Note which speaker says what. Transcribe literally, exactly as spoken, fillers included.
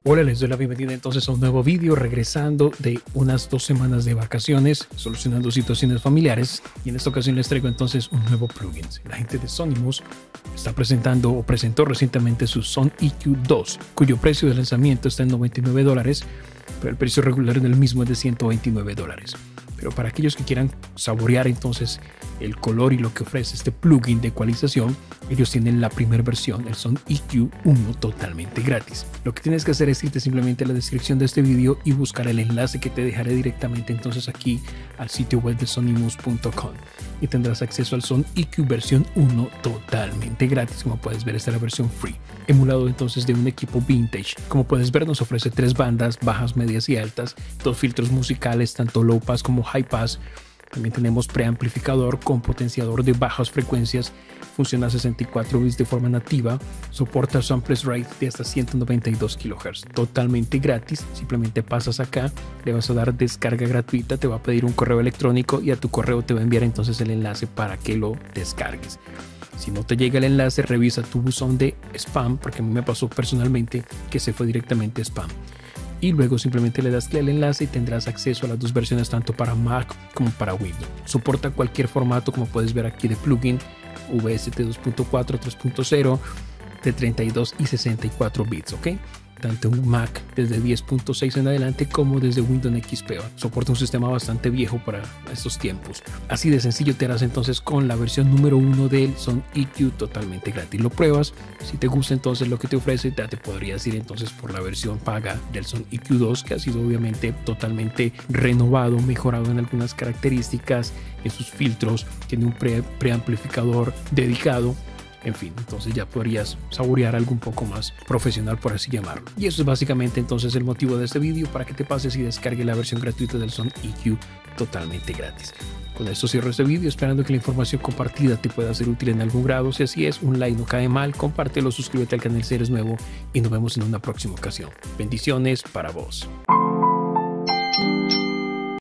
Speaker 1: Hola, les doy la bienvenida entonces a un nuevo vídeo, regresando de unas dos semanas de vacaciones, solucionando situaciones familiares, y en esta ocasión les traigo entonces un nuevo plugin. La gente de Sonimos está presentando o presentó recientemente su Son E Q dos, cuyo precio de lanzamiento está en noventa y nueve dólares, pero el precio regular en el mismo es de ciento veintinueve dólares. Pero para aquellos que quieran saborear entonces el color y lo que ofrece este plugin de ecualización, ellos tienen la primera versión, el Son E Q uno, totalmente gratis. Lo que tienes que hacer es irte simplemente a la descripción de este video y buscar el enlace que te dejaré directamente entonces aquí al sitio web de sonimos punto com, y tendrás acceso al Son E Q versión uno totalmente gratis. Como puedes ver, esta es la versión free, emulado entonces de un equipo vintage. Como puedes ver, nos ofrece tres bandas, bajas, medias y altas, dos filtros musicales, tanto low pass como high pass. También tenemos preamplificador con potenciador de bajas frecuencias, funciona a sesenta y cuatro bits de forma nativa, soporta samples rate de hasta ciento noventa y dos kilohertz, totalmente gratis. Simplemente pasas acá, le vas a dar descarga gratuita, te va a pedir un correo electrónico y a tu correo te va a enviar entonces el enlace para que lo descargues. Si no te llega el enlace, revisa tu buzón de spam, porque a mí me pasó personalmente que se fue directamente a spam. Y luego simplemente le das clic al enlace y tendrás acceso a las dos versiones, tanto para Mac como para Windows. Soporta cualquier formato, como puedes ver aquí, de plugin: V S T dos punto cuatro, tres punto cero, de treinta y dos y sesenta y cuatro bits, ¿ok? Tanto en Mac desde diez punto seis en adelante como desde Windows X P. Soporta un sistema bastante viejo para estos tiempos. Así de sencillo te harás entonces con la versión número uno del Son E Q totalmente gratis. Lo pruebas, si te gusta entonces lo que te ofrece, ya te podrías ir entonces por la versión paga del Son E Q dos, que ha sido obviamente totalmente renovado, mejorado en algunas características, en sus filtros, tiene un pre preamplificador dedicado. En fin, entonces ya podrías saborear algo un poco más profesional, por así llamarlo. Y eso es básicamente entonces el motivo de este vídeo, para que te pases y descargues la versión gratuita del Son E Q totalmente gratis. Con esto cierro este vídeo, esperando que la información compartida te pueda ser útil en algún grado. Si así es, un like no cae mal, compártelo, suscríbete al canal si eres nuevo y nos vemos en una próxima ocasión. Bendiciones para vos.